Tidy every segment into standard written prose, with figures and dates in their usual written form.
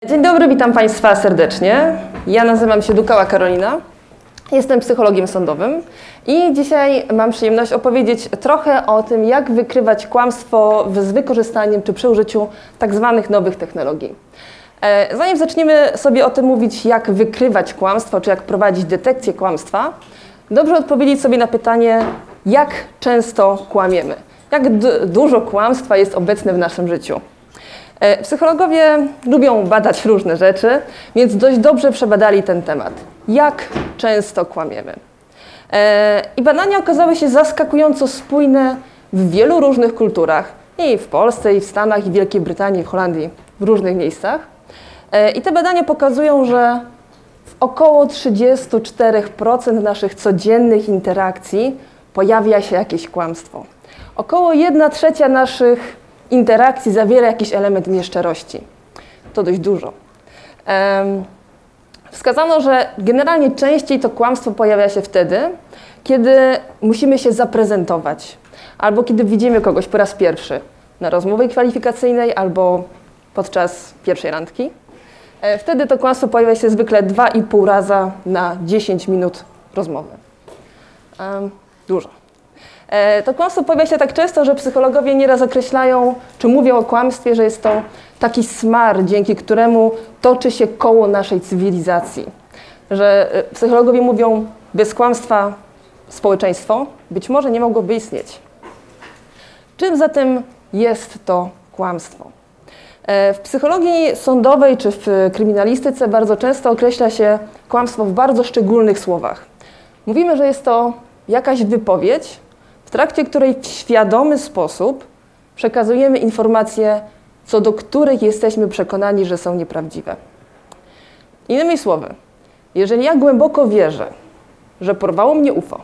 Dzień dobry, witam Państwa serdecznie. Ja nazywam się Dukała Karolina, jestem psychologiem sądowym i dzisiaj mam przyjemność opowiedzieć trochę o tym, jak wykrywać kłamstwo z wykorzystaniem czy przy użyciu tak zwanych nowych technologii. Zanim zaczniemy sobie o tym mówić, jak wykrywać kłamstwo, czy jak prowadzić detekcję kłamstwa, dobrze odpowiedzieć sobie na pytanie, jak często kłamiemy, jak dużo kłamstwa jest obecne w naszym życiu. Psychologowie lubią badać różne rzeczy, więc dość dobrze przebadali ten temat. Jak często kłamiemy? I badania okazały się zaskakująco spójne w wielu różnych kulturach. I w Polsce, i w Stanach, i w Wielkiej Brytanii, i w Holandii, w różnych miejscach. I te badania pokazują, że w około 34% naszych codziennych interakcji pojawia się jakieś kłamstwo. Około 1/3 naszych interakcji zawiera jakiś element nieszczerości. To dość dużo. Wskazano, że generalnie częściej to kłamstwo pojawia się wtedy, kiedy musimy się zaprezentować, albo kiedy widzimy kogoś po raz pierwszy na rozmowie kwalifikacyjnej, albo podczas pierwszej randki. Wtedy to kłamstwo pojawia się zwykle 2,5 raza na 10 minut rozmowy. Dużo. To kłamstwo pojawia się tak często, że psychologowie nieraz określają, czy mówią o kłamstwie, że jest to taki smar, dzięki któremu toczy się koło naszej cywilizacji. Że psychologowie mówią, bez kłamstwa społeczeństwo być może nie mogłoby istnieć. Czym zatem jest to kłamstwo? W psychologii sądowej czy w kryminalistyce bardzo często określa się kłamstwo w bardzo szczególnych słowach. Mówimy, że jest to jakaś wypowiedź, w trakcie której w świadomy sposób przekazujemy informacje, co do których jesteśmy przekonani, że są nieprawdziwe. Innymi słowy, jeżeli ja głęboko wierzę, że porwało mnie UFO,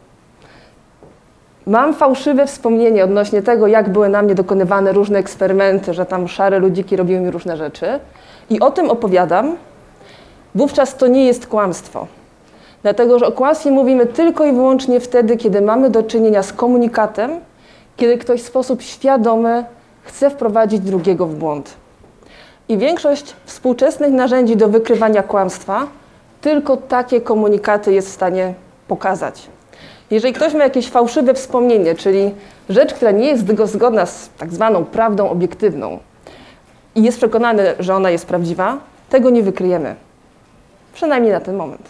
mam fałszywe wspomnienie odnośnie tego, jak były na mnie dokonywane różne eksperymenty, że tam szare ludziki robiły mi różne rzeczy i o tym opowiadam, wówczas to nie jest kłamstwo. Dlatego, że o kłamstwie mówimy tylko i wyłącznie wtedy, kiedy mamy do czynienia z komunikatem, kiedy ktoś w sposób świadomy chce wprowadzić drugiego w błąd. I większość współczesnych narzędzi do wykrywania kłamstwa tylko takie komunikaty jest w stanie pokazać. Jeżeli ktoś ma jakieś fałszywe wspomnienie, czyli rzecz, która nie jest zgodna z tak zwaną prawdą obiektywną i jest przekonany, że ona jest prawdziwa, tego nie wykryjemy. Przynajmniej na ten moment.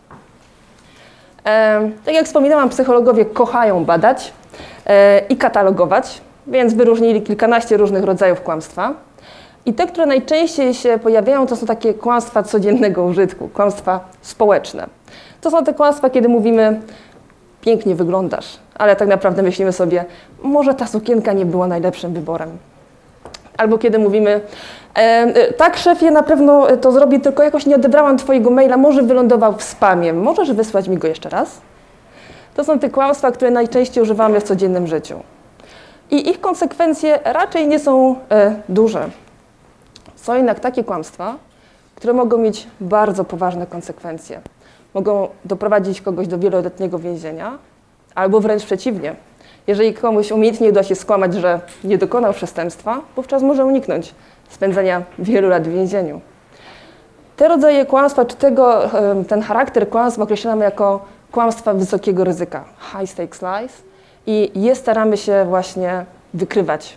Tak jak wspominałam, psychologowie kochają badać i katalogować, więc wyróżnili kilkanaście różnych rodzajów kłamstwa. I te, które najczęściej się pojawiają, to są takie kłamstwa codziennego użytku, kłamstwa społeczne. To są te kłamstwa, kiedy mówimy, pięknie wyglądasz, ale tak naprawdę myślimy sobie, może ta sukienka nie była najlepszym wyborem. Albo kiedy mówimy, tak szefie, na pewno to zrobię, tylko jakoś nie odebrałam twojego maila, może wylądował w spamie, możesz wysłać mi go jeszcze raz? To są te kłamstwa, które najczęściej używamy w codziennym życiu. I ich konsekwencje raczej nie są duże. Są jednak takie kłamstwa, które mogą mieć bardzo poważne konsekwencje. Mogą doprowadzić kogoś do wieloletniego więzienia, albo wręcz przeciwnie. Jeżeli komuś umiejętnie uda się skłamać, że nie dokonał przestępstwa, wówczas może uniknąć spędzenia wielu lat w więzieniu. Te rodzaje kłamstwa, czy ten charakter kłamstwa określamy jako kłamstwa wysokiego ryzyka, high stakes lies, i je staramy się właśnie wykrywać.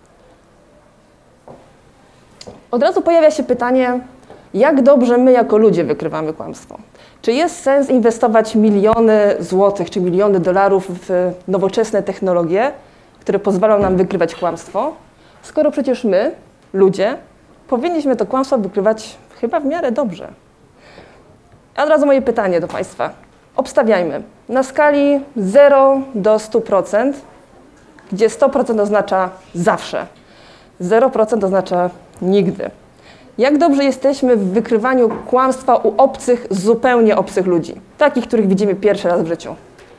Od razu pojawia się pytanie, jak dobrze my jako ludzie wykrywamy kłamstwo? Czy jest sens inwestować miliony złotych czy miliony dolarów w nowoczesne technologie, które pozwalają nam wykrywać kłamstwo, skoro przecież my, ludzie, powinniśmy to kłamstwo wykrywać chyba w miarę dobrze? A od razu moje pytanie do Państwa. Obstawiajmy. Na skali 0 do 100%, gdzie 100% oznacza zawsze, 0% oznacza nigdy. Jak dobrze jesteśmy w wykrywaniu kłamstwa u obcych, zupełnie obcych ludzi? Takich, których widzimy pierwszy raz w życiu.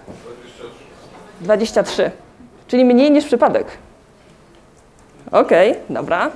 23. Czyli mniej niż przypadek. Okej, dobra.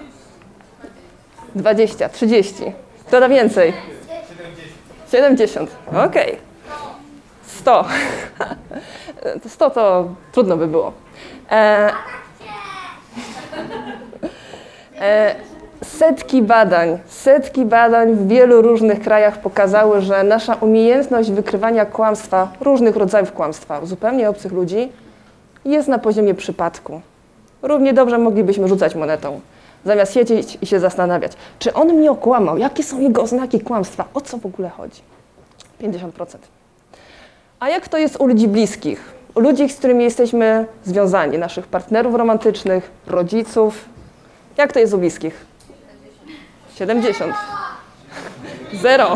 20, 30. Kto da więcej? 70. Okej. 100. 100 to trudno by było. Setki badań w wielu różnych krajach pokazały, że nasza umiejętność wykrywania kłamstwa, różnych rodzajów kłamstwa, zupełnie obcych ludzi, jest na poziomie przypadku. Równie dobrze moglibyśmy rzucać monetą, zamiast siedzieć i się zastanawiać, czy on mnie okłamał, jakie są jego oznaki kłamstwa, o co w ogóle chodzi. 50%. A jak to jest u ludzi bliskich? U ludzi, z którymi jesteśmy związani, naszych partnerów romantycznych, rodziców. Jak to jest u bliskich? 70. 0.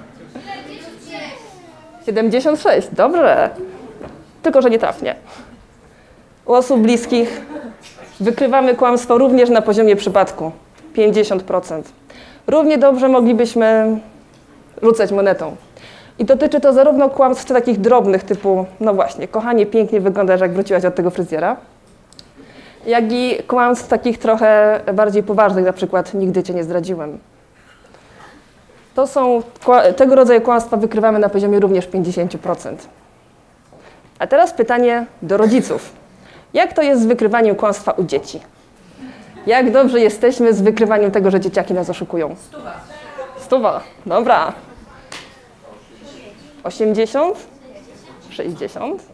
76. Dobrze. Tylko że nie trafnie. U osób bliskich wykrywamy kłamstwo również na poziomie przypadku. 50%. Równie dobrze moglibyśmy rzucać monetą. I dotyczy to zarówno kłamstw takich drobnych typu, no właśnie, kochanie, pięknie wyglądasz, jak wróciłaś od tego fryzjera, jak i kłamstw takich trochę bardziej poważnych, na przykład nigdy cię nie zdradziłem. Tego rodzaju kłamstwa wykrywamy na poziomie również 50%. A teraz pytanie do rodziców. Jak to jest z wykrywaniem kłamstwa u dzieci? Jak dobrze jesteśmy z wykrywaniem tego, że dzieciaki nas oszukują? 100. Dobra. 80? 60?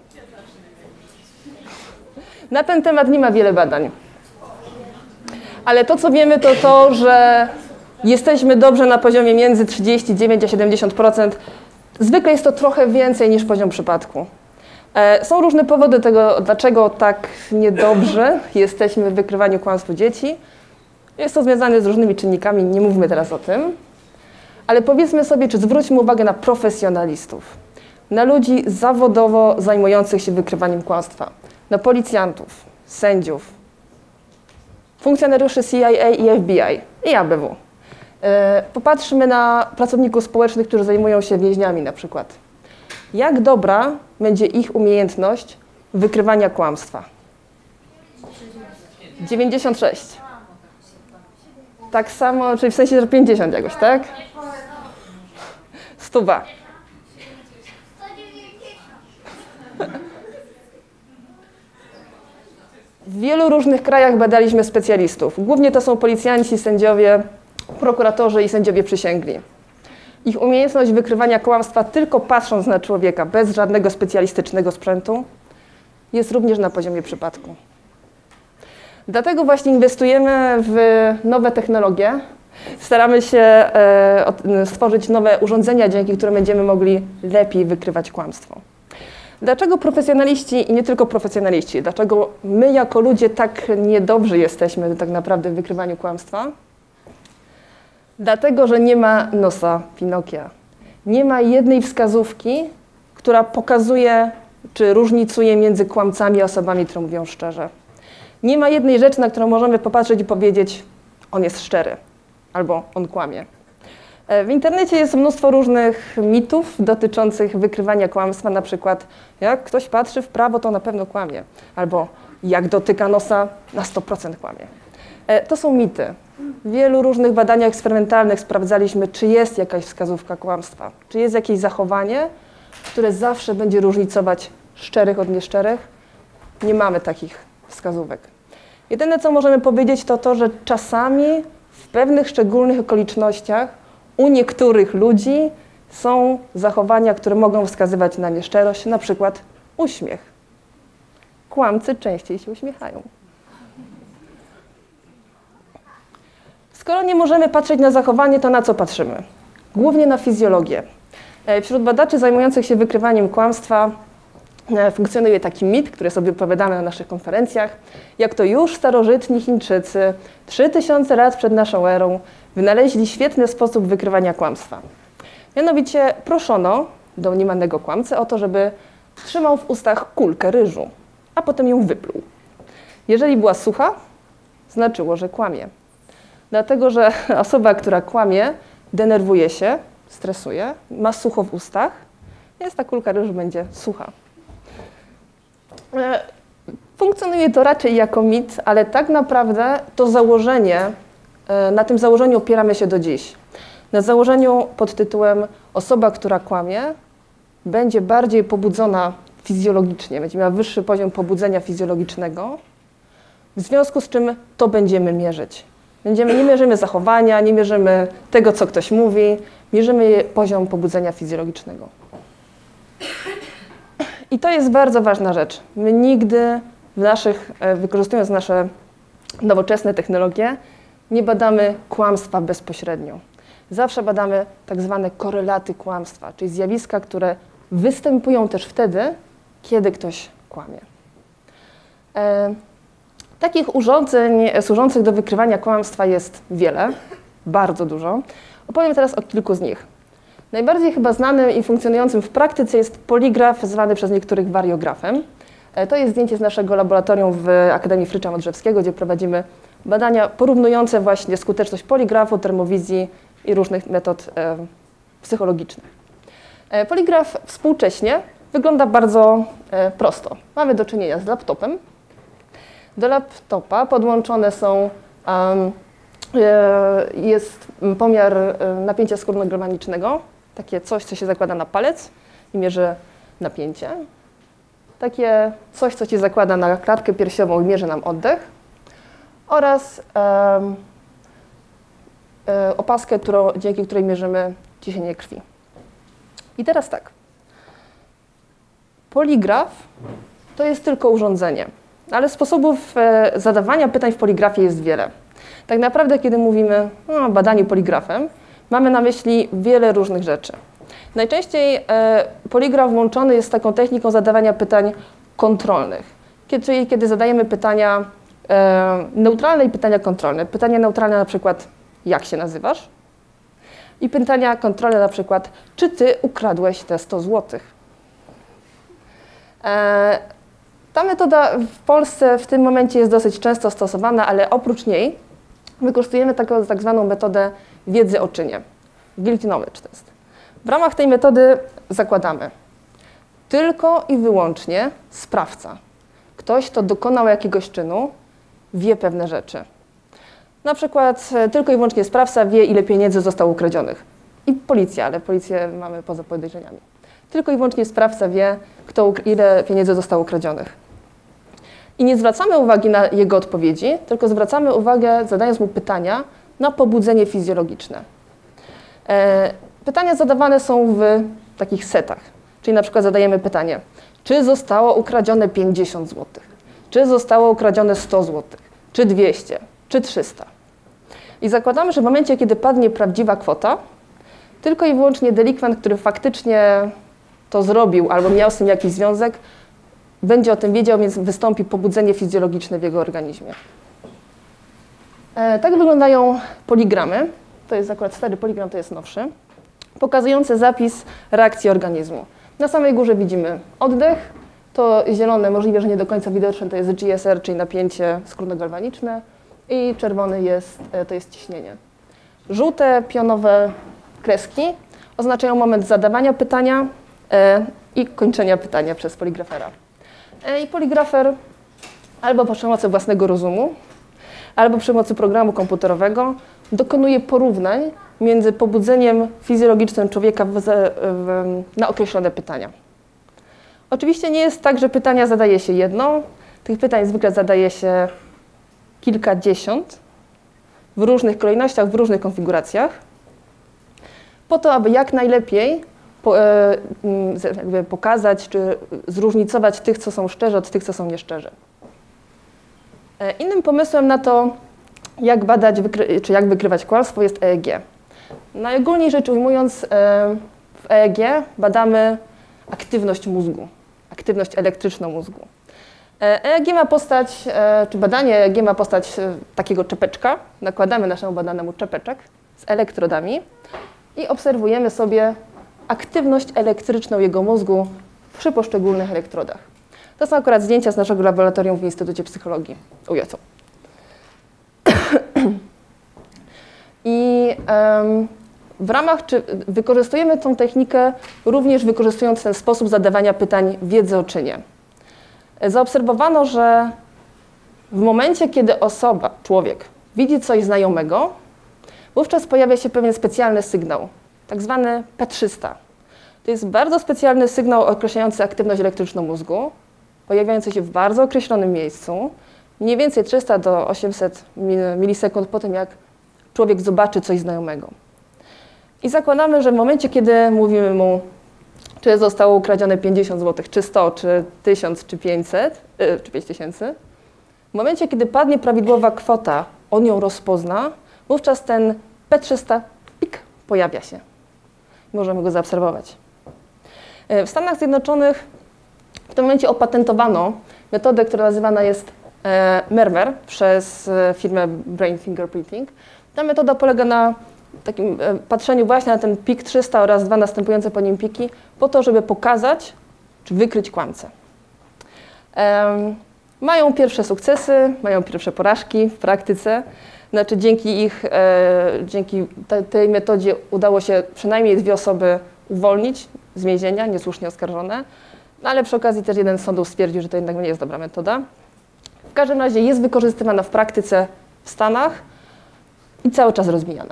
Na ten temat nie ma wiele badań. Ale to, co wiemy, to to, że jesteśmy dobrze na poziomie między 39 a 70%. Zwykle jest to trochę więcej niż poziom przypadku. Są różne powody tego, dlaczego tak niedobrze jesteśmy w wykrywaniu kłamstw u dzieci. Jest to związane z różnymi czynnikami, nie mówmy teraz o tym. Ale powiedzmy sobie, czy zwróćmy uwagę na profesjonalistów, na ludzi zawodowo zajmujących się wykrywaniem kłamstwa, na policjantów, sędziów, funkcjonariuszy CIA i FBI i ABW. Popatrzmy na pracowników społecznych, którzy zajmują się więźniami na przykład. Jak dobra będzie ich umiejętność wykrywania kłamstwa? 96. Tak samo, czyli w sensie, że 50 jakoś, tak? 100. W wielu różnych krajach badaliśmy specjalistów. Głównie to są policjanci, sędziowie, prokuratorzy i sędziowie przysięgli. Ich umiejętność wykrywania kłamstwa tylko patrząc na człowieka, bez żadnego specjalistycznego sprzętu, jest również na poziomie przypadku. Dlatego właśnie inwestujemy w nowe technologie. Staramy się stworzyć nowe urządzenia, dzięki którym będziemy mogli lepiej wykrywać kłamstwo. Dlaczego profesjonaliści i nie tylko profesjonaliści, dlaczego my jako ludzie tak niedobrzy jesteśmy tak naprawdę w wykrywaniu kłamstwa? Dlatego, że nie ma nosa Pinokia. Nie ma jednej wskazówki, która pokazuje czy różnicuje między kłamcami a osobami, które mówią szczerze. Nie ma jednej rzeczy, na którą możemy popatrzeć i powiedzieć, on jest szczery albo on kłamie. W internecie jest mnóstwo różnych mitów dotyczących wykrywania kłamstwa, na przykład jak ktoś patrzy w prawo, to na pewno kłamie, albo jak dotyka nosa, na 100% kłamie. To są mity. W wielu różnych badaniach eksperymentalnych sprawdzaliśmy, czy jest jakaś wskazówka kłamstwa, czy jest jakieś zachowanie, które zawsze będzie różnicować szczerych od nieszczerych. Nie mamy takich wskazówek. Jedyne, co możemy powiedzieć, to to, że czasami w pewnych szczególnych okolicznościach u niektórych ludzi są zachowania, które mogą wskazywać na nieszczerość, na przykład uśmiech. Kłamcy częściej się uśmiechają. Skoro nie możemy patrzeć na zachowanie, to na co patrzymy? Głównie na fizjologię. Wśród badaczy zajmujących się wykrywaniem kłamstwa funkcjonuje taki mit, który sobie opowiadamy na naszych konferencjach, jak to już starożytni Chińczycy 3000 lat przed naszą erą wynaleźli świetny sposób wykrywania kłamstwa. Mianowicie proszono domniemanego kłamcę o to, żeby trzymał w ustach kulkę ryżu, a potem ją wypluł. Jeżeli była sucha, znaczyło, że kłamie. Dlatego, że osoba, która kłamie, denerwuje się, stresuje, ma sucho w ustach, więc ta kulka ryżu będzie sucha. Funkcjonuje to raczej jako mit, ale tak naprawdę to założenie, na tym założeniu opieramy się do dziś. Na założeniu pod tytułem osoba, która kłamie, będzie bardziej pobudzona fizjologicznie, będzie miała wyższy poziom pobudzenia fizjologicznego, w związku z czym to będziemy mierzyć. Nie mierzymy zachowania, nie mierzymy tego, co ktoś mówi, mierzymy poziom pobudzenia fizjologicznego. I to jest bardzo ważna rzecz. My nigdy wykorzystując nasze nowoczesne technologie, nie badamy kłamstwa bezpośrednio. Zawsze badamy tak zwane korelaty kłamstwa, czyli zjawiska, które występują też wtedy, kiedy ktoś kłamie. Takich urządzeń służących do wykrywania kłamstwa jest wiele, bardzo dużo. Opowiem teraz o kilku z nich. Najbardziej chyba znanym i funkcjonującym w praktyce jest poligraf, zwany przez niektórych wariografem. To jest zdjęcie z naszego laboratorium w Akademii Frycza Modrzewskiego, gdzie prowadzimy badania porównujące właśnie skuteczność poligrafu, termowizji i różnych metod psychologicznych. Poligraf współcześnie wygląda bardzo prosto. Mamy do czynienia z laptopem. Do laptopa podłączone jest pomiar napięcia skórno-galwanicznego, takie coś, co się zakłada na palec i mierzy napięcie. Takie coś, co się zakłada na klatkę piersiową i mierzy nam oddech. Oraz opaskę, dzięki której mierzymy ciśnienie krwi. I teraz tak. Poligraf to jest tylko urządzenie, ale sposobów zadawania pytań w poligrafie jest wiele. Tak naprawdę, kiedy mówimy o badaniu poligrafem, mamy na myśli wiele różnych rzeczy. Najczęściej poligraf włączony jest z taką techniką zadawania pytań kontrolnych, czyli kiedy zadajemy pytania neutralne i pytania kontrolne. Pytania neutralne na przykład, jak się nazywasz? I pytania kontrolne na przykład, czy ty ukradłeś te 100 zł? Ta metoda w Polsce w tym momencie jest dosyć często stosowana, ale oprócz niej wykorzystujemy tak zwaną metodę wiedzy o czynie, guilty knowledge test. W ramach tej metody zakładamy tylko i wyłącznie sprawca. Ktoś, kto dokonał jakiegoś czynu, wie pewne rzeczy. Na przykład tylko i wyłącznie sprawca wie, ile pieniędzy zostało ukradzionych. I policja, ale policję mamy poza podejrzeniami. Tylko i wyłącznie sprawca wie, ile pieniędzy zostało ukradzionych. I nie zwracamy uwagi na jego odpowiedzi, tylko zwracamy uwagę, zadając mu pytania, na pobudzenie fizjologiczne. Pytania zadawane są w takich setach. Czyli na przykład zadajemy pytanie, czy zostało ukradzione 50 zł? Czy zostało ukradzione 100 zł? Czy 200? Czy 300? I zakładamy, że w momencie, kiedy padnie prawdziwa kwota, tylko i wyłącznie delikwent, który faktycznie to zrobił albo miał z tym jakiś związek, będzie o tym wiedział, więc wystąpi pobudzenie fizjologiczne w jego organizmie. Tak wyglądają poligramy. To jest akurat stary poligram, to jest nowszy, pokazujący zapis reakcji organizmu. Na samej górze widzimy oddech, to zielone, możliwe, że nie do końca widoczne, to jest GSR, czyli napięcie skórno-galwaniczne i czerwony to jest ciśnienie. Żółte pionowe kreski oznaczają moment zadawania pytania i kończenia pytania przez poligrafera. I poligrafer albo przy pomocy własnego rozumu, albo przy pomocy programu komputerowego dokonuje porównań między pobudzeniem fizjologicznym człowieka na określone pytania. Oczywiście nie jest tak, że pytania zadaje się jedno. Tych pytań zwykle zadaje się kilkadziesiąt w różnych kolejnościach, w różnych konfiguracjach, po to, aby jak najlepiej pokazać czy zróżnicować tych, co są szczerzy, od tych, co są nieszczerzy. Innym pomysłem na to, jak badać czy jak wykrywać kłamstwo, jest EEG. Najogólniej rzecz ujmując, w EEG badamy aktywność mózgu, aktywność elektryczną mózgu. EEG ma postać, czy badanie EEG ma postać takiego czepeczka. Nakładamy naszemu badanemu czepeczek z elektrodami i obserwujemy sobie aktywność elektryczną jego mózgu przy poszczególnych elektrodach. To są akurat zdjęcia z naszego laboratorium w Instytucie Psychologii UJ. I wykorzystujemy tą technikę również wykorzystując ten sposób zadawania pytań wiedzy o czynie. Zaobserwowano, że w momencie, kiedy człowiek widzi coś znajomego, wówczas pojawia się pewien specjalny sygnał, tak zwany P300. To jest bardzo specjalny sygnał określający aktywność elektryczną mózgu, pojawiający się w bardzo określonym miejscu mniej więcej 300 do 800 milisekund po tym, jak człowiek zobaczy coś znajomego. I zakładamy, że w momencie, kiedy mówimy mu, czy zostało ukradzione 50 zł, czy 100, czy 1000, czy 500, czy 5000, w momencie, kiedy padnie prawidłowa kwota, on ją rozpozna, wówczas ten P300 pik pojawia się. Możemy go zaobserwować. W Stanach Zjednoczonych w tym momencie opatentowano metodę, która nazywana jest MERMER przez firmę Brain Fingerprinting. Ta metoda polega na takim patrzeniu właśnie na ten pik 300 oraz dwa następujące po nim piki, po to, żeby pokazać czy wykryć kłamcę. Mają pierwsze sukcesy, mają pierwsze porażki w praktyce. Znaczy dzięki tej metodzie udało się przynajmniej 2 osoby uwolnić z więzienia, niesłusznie oskarżone, no ale przy okazji też jeden z sądów stwierdził, że to jednak nie jest dobra metoda. W każdym razie jest wykorzystywana w praktyce w Stanach i cały czas rozwijana.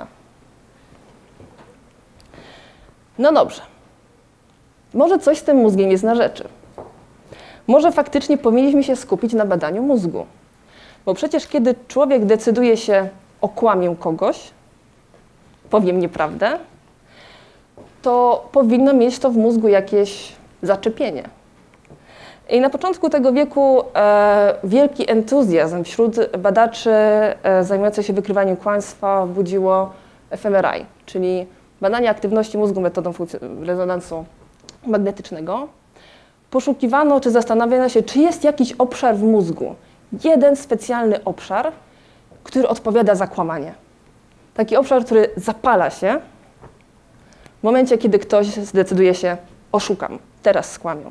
No dobrze, może coś z tym mózgiem jest na rzeczy. Może faktycznie powinniśmy się skupić na badaniu mózgu. Bo przecież kiedy człowiek decyduje się okłamię kogoś, powiem nieprawdę, to powinno mieć to w mózgu jakieś zaczepienie. I na początku tego wieku wielki entuzjazm wśród badaczy zajmujących się wykrywaniem kłamstwa budziło fMRI, czyli badanie aktywności mózgu metodą rezonansu magnetycznego. Poszukiwano, czy zastanawiano się, czy jest jakiś obszar w mózgu, jeden specjalny obszar, który odpowiada za kłamanie. Taki obszar, który zapala się w momencie, kiedy ktoś zdecyduje się oszukam, teraz skłamią.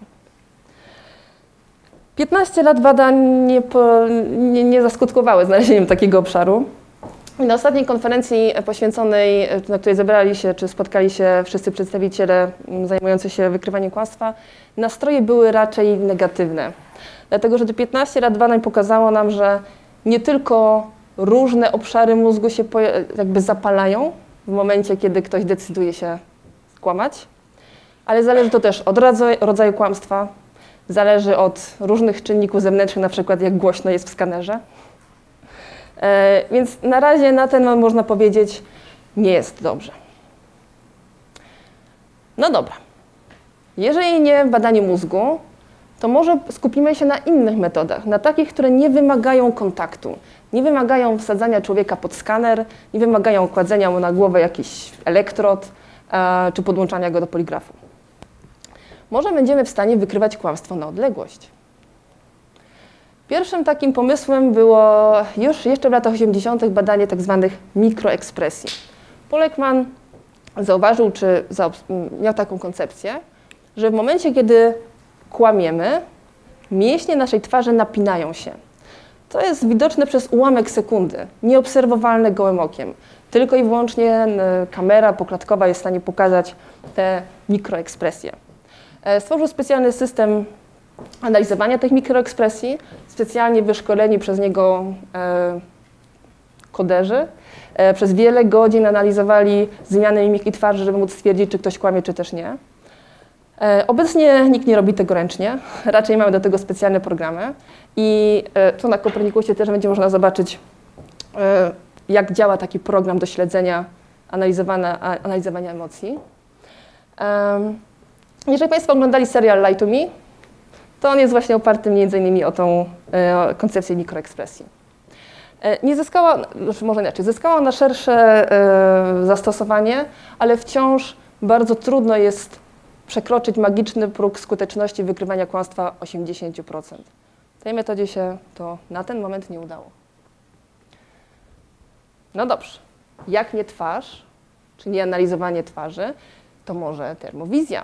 15 lat badań nie zaskutkowały znalezieniem takiego obszaru. I na ostatniej konferencji poświęconej, na której zebrali się, czy spotkali się wszyscy przedstawiciele zajmujący się wykrywaniem kłamstwa, nastroje były raczej negatywne. Dlatego, że te 15 lat badań pokazało nam, że nie tylko różne obszary mózgu się jakby zapalają w momencie, kiedy ktoś decyduje się skłamać, ale zależy to też od rodzaju kłamstwa, zależy od różnych czynników zewnętrznych, na przykład jak głośno jest w skanerze. Więc na razie na ten moment można powiedzieć, nie jest dobrze. No dobra. Jeżeli nie badanie mózgu, to może skupimy się na innych metodach, na takich, które nie wymagają kontaktu, nie wymagają wsadzania człowieka pod skaner, nie wymagają kładzenia mu na głowę jakiś elektrod czy podłączania go do poligrafu. Może będziemy w stanie wykrywać kłamstwo na odległość. Pierwszym takim pomysłem było już jeszcze w latach 80. badanie tak zwanych mikroekspresji. Paul Ekman zauważył, czy miał taką koncepcję, że w momencie, kiedy kłamiemy, mięśnie naszej twarzy napinają się. To jest widoczne przez ułamek sekundy, nieobserwowalne gołym okiem. Tylko i wyłącznie kamera poklatkowa jest w stanie pokazać te mikroekspresje. Stworzył specjalny system analizowania tych mikroekspresji, specjalnie wyszkoleni przez niego koderzy. Przez wiele godzin analizowali zmiany mimiki twarzy, żeby móc stwierdzić, czy ktoś kłamie, czy też nie. Obecnie nikt nie robi tego ręcznie, raczej mamy do tego specjalne programy i tu na Kopernikusie też będzie można zobaczyć, jak działa taki program do śledzenia, analizowania emocji. Jeżeli Państwo oglądali serial Lie to Me, to on jest właśnie oparty m.in. o tą koncepcję mikroekspresji. Nie zyskała, może inaczej, zyskała ona szersze zastosowanie, ale wciąż bardzo trudno jest przekroczyć magiczny próg skuteczności wykrywania kłamstwa 80%. Tej metodzie się to na ten moment nie udało. No dobrze, jak nie twarz, czyli nie analizowanie twarzy, to może termowizja.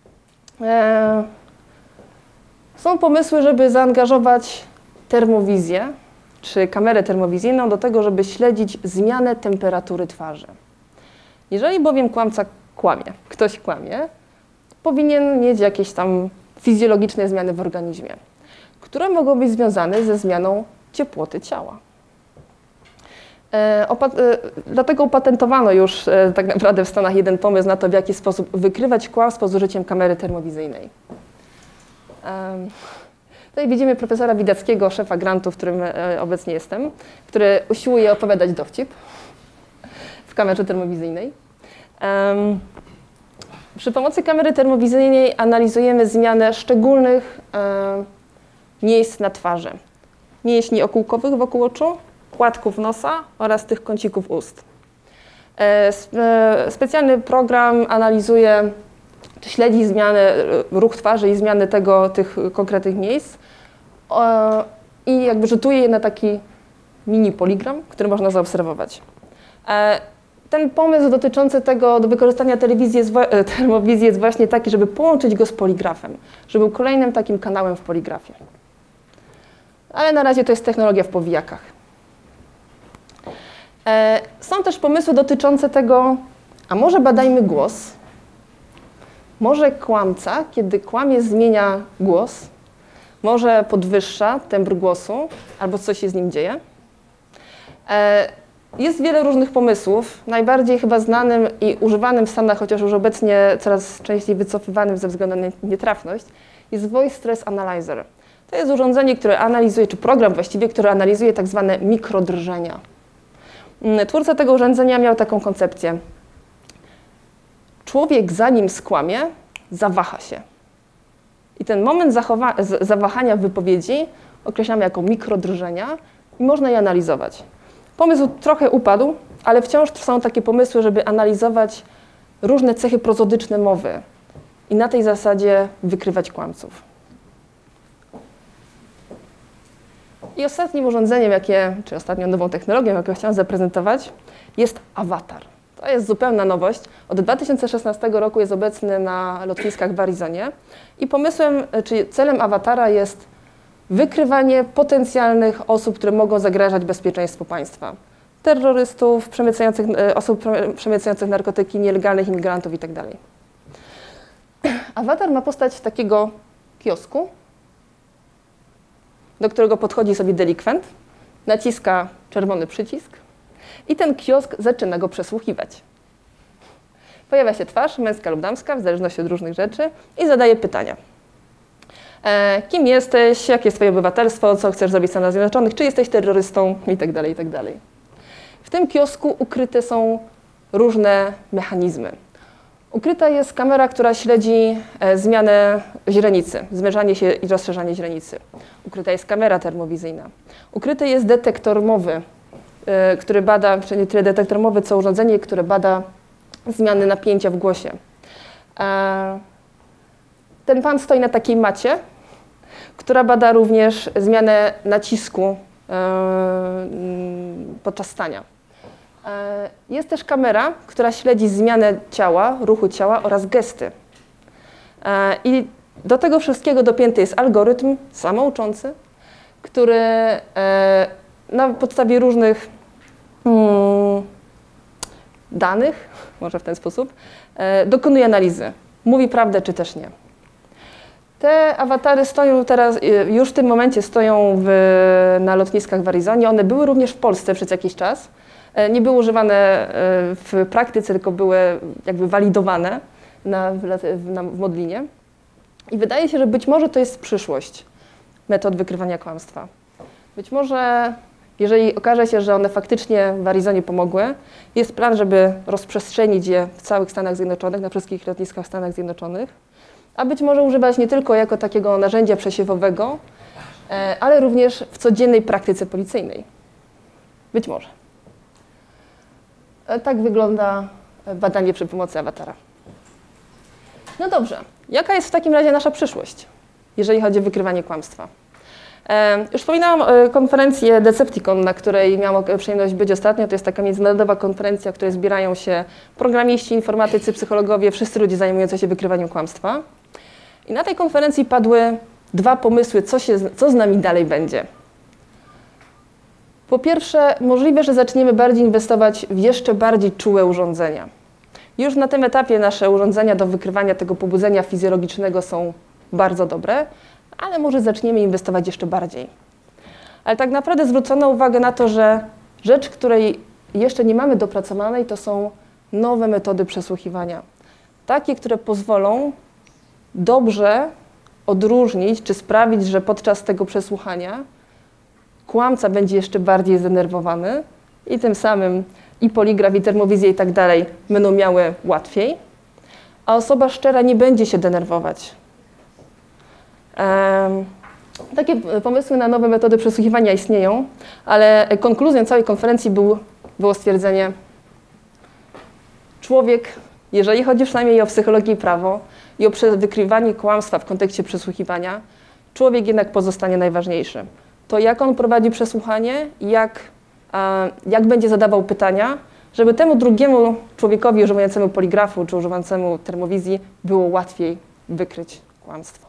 Są pomysły, żeby zaangażować termowizję, czy kamerę termowizyjną do tego, żeby śledzić zmianę temperatury twarzy. Jeżeli bowiem kłamca kłamie, ktoś kłamie, powinien mieć jakieś tam fizjologiczne zmiany w organizmie, które mogą być związane ze zmianą ciepłoty ciała. Dlatego opatentowano już tak naprawdę w Stanach jeden pomysł na to, w jaki sposób wykrywać kłamstwo z użyciem kamery termowizyjnej. Tutaj widzimy profesora Widackiego, szefa grantu, w którym obecnie jestem, który usiłuje opowiadać dowcip w kamerze termowizyjnej. Przy pomocy kamery termowizyjnej analizujemy zmianę szczególnych miejsc na twarzy. Mięśni okułkowych wokół oczu, płatków nosa oraz tych kącików ust. Specjalny program analizuje, czy śledzi zmianę, ruch twarzy i zmiany tych konkretnych miejsc i jakby rzutuje je na taki mini poligram, który można zaobserwować. Ten pomysł dotyczący tego do wykorzystania termowizji jest właśnie taki, żeby połączyć go z poligrafem, żeby był kolejnym takim kanałem w poligrafie. Ale na razie to jest technologia w powijakach. Są też pomysły dotyczące tego, a może badajmy głos, może kłamca, kiedy kłamie, zmienia głos, może podwyższa tembr głosu, albo coś się z nim dzieje. Jest wiele różnych pomysłów. Najbardziej chyba znanym i używanym w Stanach, chociaż już obecnie coraz częściej wycofywanym ze względu na nietrafność, jest Voice Stress Analyzer. To jest urządzenie, które analizuje, czy program właściwie, który analizuje tak zwane mikrodrżenia. Twórca tego urządzenia miał taką koncepcję. Człowiek, zanim skłamie, zawaha się. I ten moment zawahania w wypowiedzi określamy jako mikrodrżenia i można je analizować. Pomysł trochę upadł, ale wciąż są takie pomysły, żeby analizować różne cechy prozodyczne mowy i na tej zasadzie wykrywać kłamców. I ostatnim urządzeniem, czy ostatnią nową technologią, jaką chciałam zaprezentować, jest awatar. To jest zupełna nowość. Od 2016 roku jest obecny na lotniskach w Arizonie i pomysłem, czy celem awatara jest wykrywanie potencjalnych osób, które mogą zagrażać bezpieczeństwu państwa. Terrorystów, osób przemycających narkotyki, nielegalnych imigrantów itd. Awatar ma postać takiego kiosku, do którego podchodzi sobie delikwent, naciska czerwony przycisk i ten kiosk zaczyna go przesłuchiwać. Pojawia się twarz, męska lub damska, w zależności od różnych rzeczy i zadaje pytania. Kim jesteś, jakie jest twoje obywatelstwo, co chcesz zrobić w Stanach Zjednoczonych, czy jesteś terrorystą itd., itd. W tym kiosku ukryte są różne mechanizmy. Ukryta jest kamera, która śledzi zmianę źrenicy, zmężanie się i rozszerzanie źrenicy. Ukryta jest kamera termowizyjna. Ukryty jest detektor mowy, który bada, czyli nie tyle detektor mowy, co urządzenie, które bada zmiany napięcia w głosie. Ten pan stoi na takiej macie, która bada również zmianę nacisku podczas stania. Jest też kamera, która śledzi zmianę ciała, ruchu ciała oraz gesty. I do tego wszystkiego dopięty jest algorytm samouczący, który na podstawie różnych danych, może w ten sposób, dokonuje analizy. Mówi prawdę czy też nie. Te awatary stoją teraz, już w tym momencie stoją na lotniskach w Arizonie. One były również w Polsce przez jakiś czas. Nie były używane w praktyce, tylko były jakby walidowane w Modlinie. I wydaje się, że być może to jest przyszłość metod wykrywania kłamstwa. Być może, jeżeli okaże się, że one faktycznie w Arizonie pomogły, jest plan, żeby rozprzestrzenić je w całych Stanach Zjednoczonych, na wszystkich lotniskach w Stanach Zjednoczonych, a być może używać nie tylko jako takiego narzędzia przesiewowego, ale również w codziennej praktyce policyjnej. Być może. Tak wygląda badanie przy pomocy awatara. No dobrze, jaka jest w takim razie nasza przyszłość, jeżeli chodzi o wykrywanie kłamstwa? Już wspominałam konferencję Decepticon, na której miałam przyjemność być ostatnio. To jest taka międzynarodowa konferencja, w której zbierają się programiści, informatycy, psychologowie, wszyscy ludzie zajmujący się wykrywaniem kłamstwa. I na tej konferencji padły dwa pomysły, co z nami dalej będzie. Po pierwsze, możliwe, że zaczniemy bardziej inwestować w jeszcze bardziej czułe urządzenia. Już na tym etapie nasze urządzenia do wykrywania tego pobudzenia fizjologicznego są bardzo dobre, ale może zaczniemy inwestować jeszcze bardziej. Ale tak naprawdę zwrócono uwagę na to, że rzecz, której jeszcze nie mamy dopracowanej, to są nowe metody przesłuchiwania. Takie, które pozwolą dobrze odróżnić, czy sprawić, że podczas tego przesłuchania kłamca będzie jeszcze bardziej zdenerwowany i tym samym i poligraf, i termowizja i tak dalej będą miały łatwiej, a osoba szczera nie będzie się denerwować. Takie pomysły na nowe metody przesłuchiwania istnieją, ale konkluzją całej konferencji było stwierdzenie: człowiek, jeżeli chodzi przynajmniej o psychologię i prawo i o wykrywanie kłamstwa w kontekście przesłuchiwania, człowiek jednak pozostanie najważniejszy. To jak on prowadzi przesłuchanie, jak będzie zadawał pytania, żeby temu drugiemu człowiekowi używającemu poligrafu czy używającemu termowizji było łatwiej wykryć kłamstwo.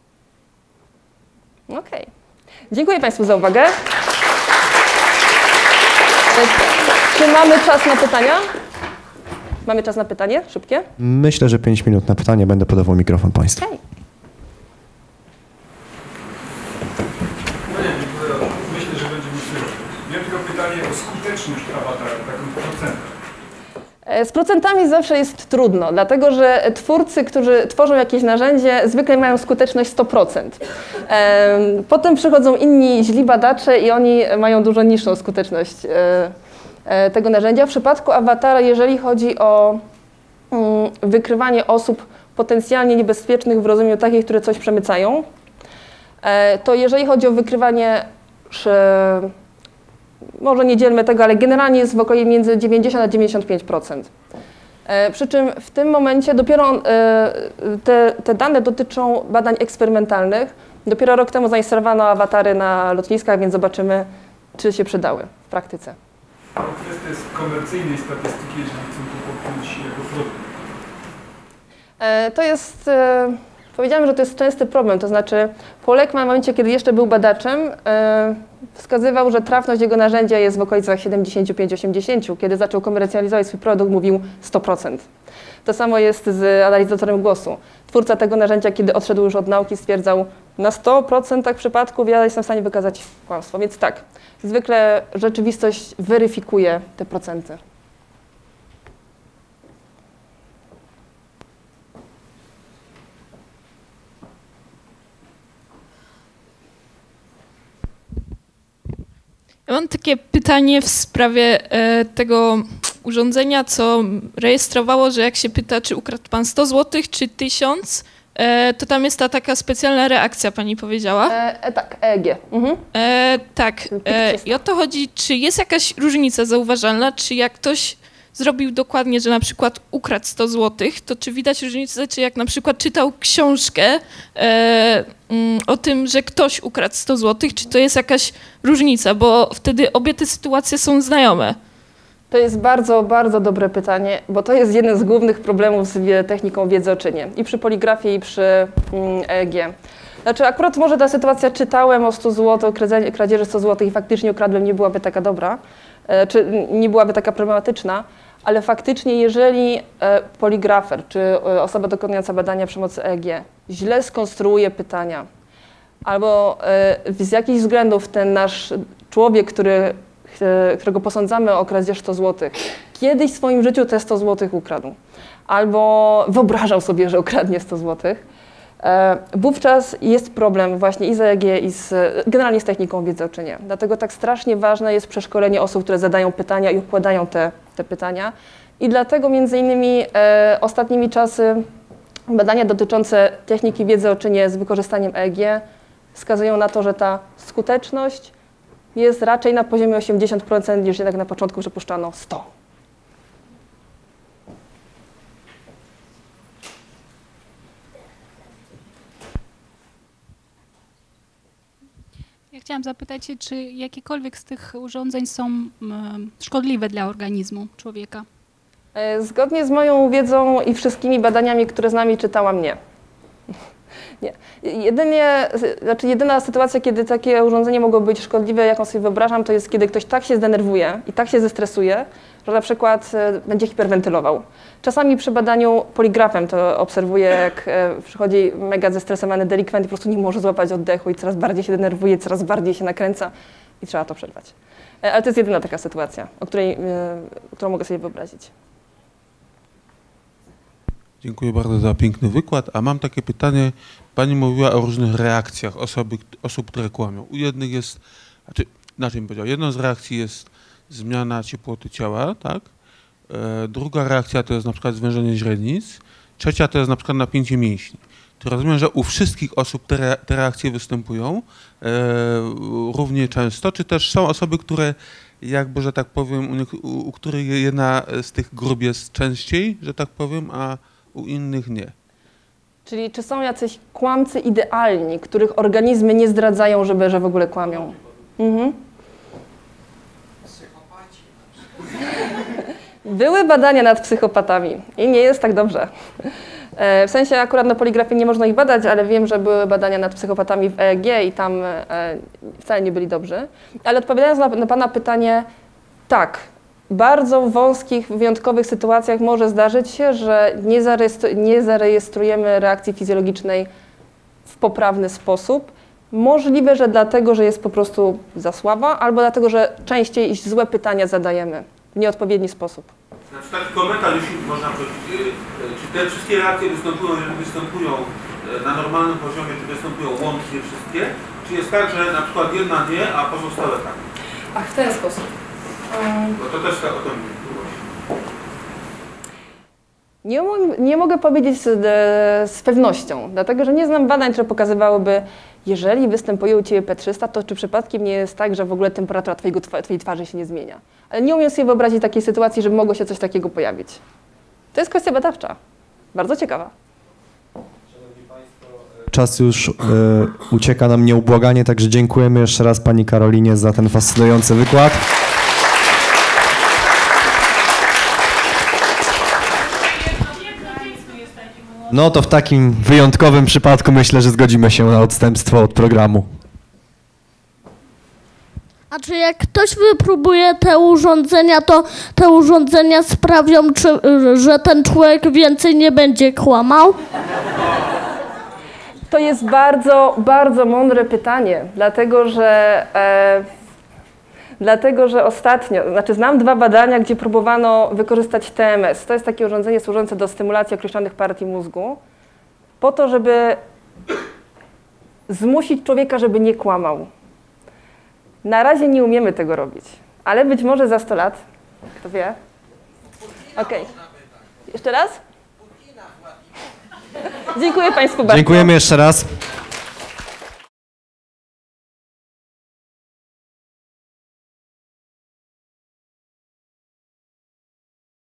Okej. Dziękuję Państwu za uwagę. Czy mamy czas na pytania? Mamy czas na pytanie? Szybkie? Myślę, że 5 minut na pytanie. Będę podawał mikrofon Państwu. Okay. Myślę, że będzie mi słychać. Miałem tylko pytanie o skuteczność awatara, taką w procentach. Z procentami zawsze jest trudno, dlatego że twórcy, którzy tworzą jakieś narzędzie, zwykle mają skuteczność 100%. Potem przychodzą inni źli badacze i oni mają dużo niższą skuteczność tego narzędzia. W przypadku awatara, jeżeli chodzi o wykrywanie osób potencjalnie niebezpiecznych w rozumieniu takich, które coś przemycają, to jeżeli chodzi o wykrywanie, może nie dzielmy tego, ale generalnie jest w okolicach między 90 a 95%. Przy czym w tym momencie dopiero te dane dotyczą badań eksperymentalnych. Dopiero rok temu zainstalowano awatary na lotniskach, więc zobaczymy, czy się przydały w praktyce. Kwestia jest komercyjnej statystyki, jeżeli chcą to popchnąć jako produkt. To jest, powiedziałem, że to jest częsty problem, to znaczy Paul Ekman w momencie, kiedy jeszcze był badaczem, wskazywał, że trafność jego narzędzia jest w okolicach 75-80. Kiedy zaczął komercjalizować swój produkt, mówił 100%. To samo jest z analizatorem głosu. Twórca tego narzędzia, kiedy odszedł już od nauki, stwierdzał, na 100% przypadków ja jestem w stanie wykazać kłamstwo. Więc tak, zwykle rzeczywistość weryfikuje te procenty. Ja mam takie pytanie w sprawie tego urządzenia, co rejestrowało, że jak się pyta, czy ukradł pan 100 zł, czy 1000, to tam jest ta taka specjalna reakcja, pani powiedziała. Tak, EEG. Mhm. Tak. I o to chodzi, czy jest jakaś różnica zauważalna, czy jak ktoś zrobił dokładnie, że na przykład ukradł 100 zł, to czy widać różnicę, czy jak na przykład czytał książkę o tym, że ktoś ukradł 100 zł, czy to jest jakaś różnica, bo wtedy obie te sytuacje są znajome. To jest bardzo, bardzo dobre pytanie, bo to jest jeden z głównych problemów z techniką wiedzy o czynie. I przy poligrafie, i przy EEG. Znaczy akurat może ta sytuacja, czytałem o 100 zł, kradzieży 100 zł i faktycznie ukradłem, nie byłaby taka dobra, czy nie byłaby taka problematyczna, ale faktycznie jeżeli poligrafer, czy osoba dokonująca badania przy pomocy EEG źle skonstruuje pytania, albo z jakichś względów ten nasz człowiek, którego posądzamy o kradzież 100 zł, kiedyś w swoim życiu te 100 zł ukradł, albo wyobrażał sobie, że ukradnie 100 zł, wówczas jest problem właśnie i z EEG, i generalnie z techniką wiedzy o czynie. Dlatego tak strasznie ważne jest przeszkolenie osób, które zadają pytania i układają te pytania. I dlatego między innymi ostatnimi czasy badania dotyczące techniki wiedzy o czynie z wykorzystaniem EEG wskazują na to, że ta skuteczność jest raczej na poziomie 80% niż jednak na początku przypuszczano 100%. Ja chciałam zapytać się, czy jakiekolwiek z tych urządzeń są szkodliwe dla organizmu człowieka? Zgodnie z moją wiedzą i wszystkimi badaniami, które z nami czytałam, nie. Nie. Jedyna sytuacja, kiedy takie urządzenie mogło być szkodliwe, jaką sobie wyobrażam, to jest, kiedy ktoś tak się zdenerwuje i tak się zestresuje, że na przykład będzie hiperwentylował. Czasami przy badaniu poligrafem to obserwuję, jak przychodzi mega zestresowany delikwent i po prostu nie może złapać oddechu i coraz bardziej się denerwuje, coraz bardziej się nakręca i trzeba to przerwać. Ale to jest jedyna taka sytuacja, którą mogę sobie wyobrazić. Dziękuję bardzo za piękny wykład, a mam takie pytanie. Pani mówiła o różnych reakcjach osób, które kłamią. U jednych jest, inaczej bym powiedział, jedną z reakcji jest zmiana ciepłoty ciała, tak? Druga reakcja to jest na przykład zwężenie źrenic, trzecia to jest na przykład napięcie mięśni. To rozumiem, że u wszystkich osób te reakcje występują równie często, czy też są osoby, które jakby, że tak powiem, u których jedna z tych grup jest częściej, że tak powiem, a u innych nie. Czyli czy są jacyś kłamcy idealni, których organizmy nie zdradzają, że w ogóle kłamią? Mhm. Były badania nad psychopatami i nie jest tak dobrze. W sensie akurat na poligrafii nie można ich badać, ale wiem, że były badania nad psychopatami w EEG i tam wcale nie byli dobrzy. Ale odpowiadając na Pana pytanie, tak, bardzo w wąskich, wyjątkowych sytuacjach może zdarzyć się, że nie zarejestrujemy reakcji fizjologicznej w poprawny sposób. Możliwe, że dlatego, że jest po prostu za słaba, albo dlatego, że częściej złe pytania zadajemy w nieodpowiedni sposób. Znaczy taki komentarz, jeśli można powiedzieć, czy te wszystkie reakcje występują, jeżeli występują na normalnym poziomie, czy występują łącznie wszystkie, czy jest tak, że na przykład jedna nie, a pozostałe tak? Ach, w ten sposób. Bo to też tak o tym było. Nie mogę powiedzieć z pewnością, dlatego że nie znam badań, które pokazywałyby, jeżeli występuje u Ciebie P300, to czy przypadkiem nie jest tak, że w ogóle temperatura Twojej twarzy się nie zmienia. Ale nie umiem sobie wyobrazić takiej sytuacji, żeby mogło się coś takiego pojawić. To jest kwestia badawcza. Bardzo ciekawa. Czas już ucieka nam nieubłaganie, także dziękujemy jeszcze raz Pani Karolinie za ten fascynujący wykład. No to w takim wyjątkowym przypadku myślę, że zgodzimy się na odstępstwo od programu. A czy jak ktoś wypróbuje te urządzenia, to te urządzenia sprawią, że ten człowiek więcej nie będzie kłamał? To jest bardzo, bardzo mądre pytanie, dlatego że ostatnio, znam 2 badania, gdzie próbowano wykorzystać TMS. To jest takie urządzenie służące do stymulacji określonych partii mózgu, po to, żeby zmusić człowieka, żeby nie kłamał. Na razie nie umiemy tego robić, ale być może za 100 lat, kto wie. Okej. Jeszcze raz? Dziękuję Państwu bardzo. Dziękujemy jeszcze raz.